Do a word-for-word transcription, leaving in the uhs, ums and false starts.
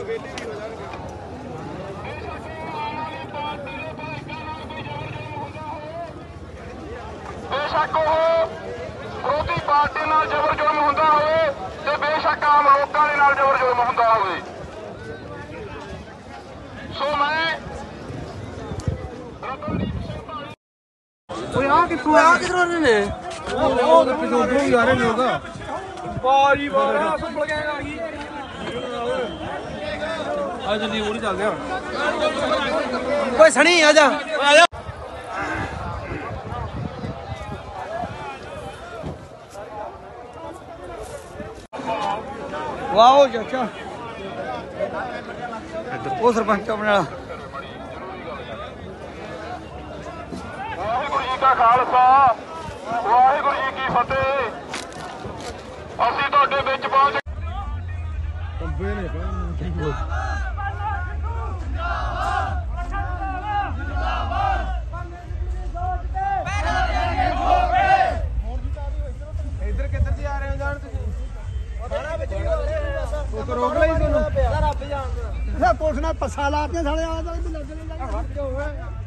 बेशक विरोधी पार्टी नाल जबर जुल्म हुंदा होवे ते बेशक आम लोकां दे नाल जबर जुल्म हुंदा होवे। सो मैं ਓਏ ਆ ਕਿੱਥੋਂ ਆ ਕਿਧਰੋਂ ਨੇ ਉਹ ਤੇ ਪਿਛੋਂ ਹੀ ਆ ਰਹੇ ਨੇ ਉਹਦਾ ਬਾਜੀ ਬਾਰਾ ਸੰਭਲ ਕੇ ਆ ਗਈ ਆ ਜਲਦੀ ਹੋਰ ਹੀ ਚੱਲਦੇ ਆ ਓਏ ਸਣੀ ਆ ਜਾ ਆ ਜਾ ਵਾਓ ਚਾਚਾ ਉਹ ਸਰਪੰਚ ਆਪਣੇ ਵਾਲਾ ਵਾਹਿਗੁਰੂ ਜੀ ਕਾ ਖਾਲਸਾ ਵਾਹਿਗੁਰੂ ਜੀ ਕੀ ਫਤਿਹ। ਅਸੀਂ ਤੁਹਾਡੇ ਵਿੱਚ ਪਹੁੰਚ ਇੱਧਰ ਕਿੱਧਰ ਦੀ ਆ ਰਹੇ ਹੋ ਜਾਣ ਤੁਸੀਂ ਸਾਰਾ ਵਿੱਚ ਉਹ ਰੋਕ ਲਈ ਤੁਹਾਨੂੰ ਰੱਬ ਜਾਣਦਾ ਪੁਲਿਸ ਨੇ ਪੱਸਾ ਲਾਤੀਆਂ ਸਾਲੇ ਆ ਤਾਂ ਲੱਗ ਨਹੀਂ ਲੱਗ